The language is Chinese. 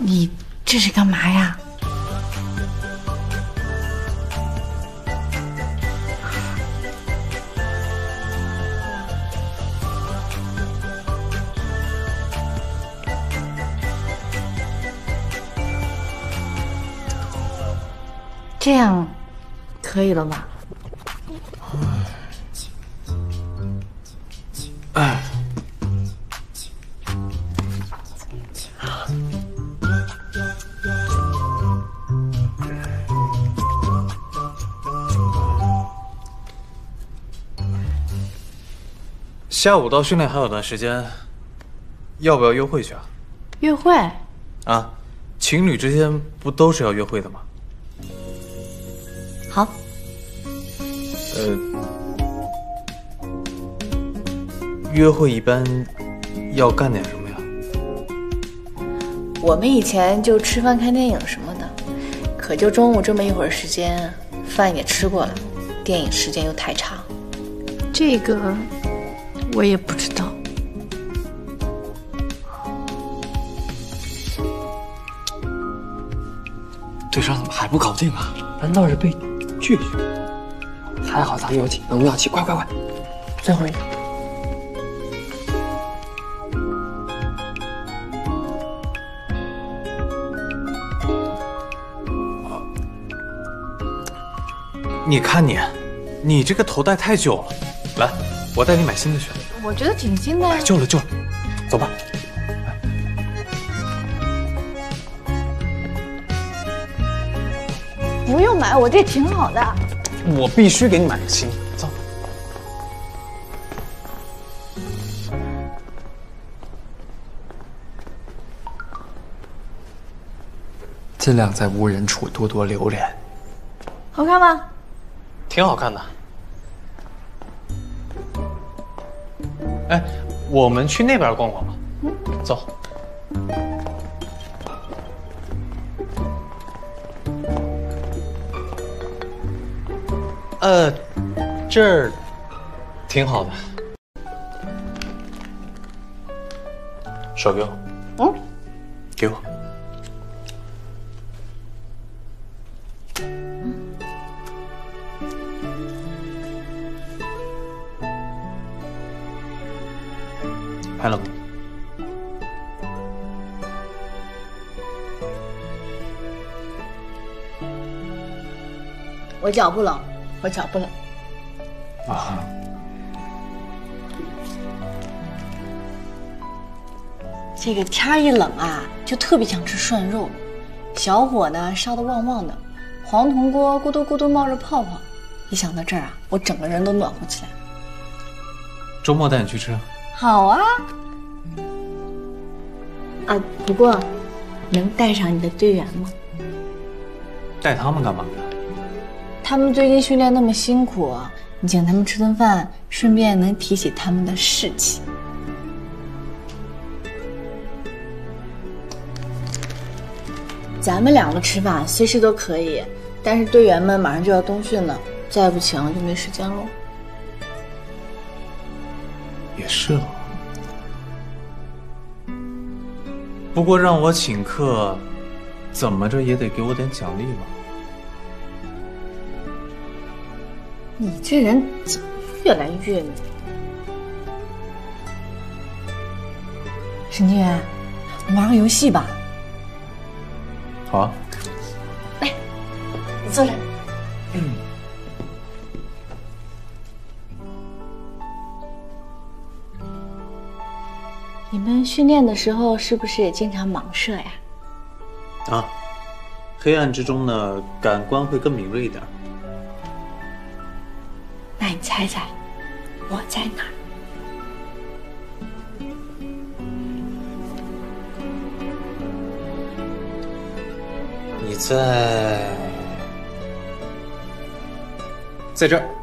你这是干嘛呀？这样可以了吧？ 哎。 下午到训练还有段时间，要不要约会去啊？ 约会？ 啊，情侣之间不都是要约会的吗？ 好。 约会一般要干点什么呀？ 我们以前就吃饭看电影什么的，可就中午这么一会儿时间，饭也吃过了，电影时间又太长。这个我也不知道。 队长怎么还不搞定啊？难道是被拒绝？还好咱们有体能妙计，快快快！最后一个。 你看你这个头戴太旧了，来，我带你买新的去。 我觉得挺新的呀。 旧了，走吧。 不用买，我这挺好的。 我必须给你买个新的，走。 尽量在无人处多多留恋。 好看吗？ 挺好看的。哎，我们去那边逛逛吧。走。这儿挺好的。手给我。 嗯。 给我。拍了吗？ 我脚不冷，我脚不冷。 啊。 这个天一冷啊，就特别想吃涮肉，小火呢烧得旺旺的，黄铜锅咕嘟咕嘟冒着泡泡。一想到这儿啊，我整个人都暖和起来。 周末带你去吃。 好啊。啊，不过能带上你的队员吗？ 带他们干嘛呀？ 他们最近训练那么辛苦，你请他们吃顿饭，顺便能提起他们的士气。咱们两个吃饭随时都可以，但是队员们马上就要冬训了，再不请就没时间了。 也是了。不过让我请客，怎么着也得给我点奖励吧。 你这人怎么越来越……沈静远，我们玩个游戏吧。 好啊。 来，你坐这儿。你们训练的时候是不是也经常盲射呀？ 啊，黑暗之中呢，感官会更敏锐一点。 那你猜猜，我在哪儿？ 你在这儿。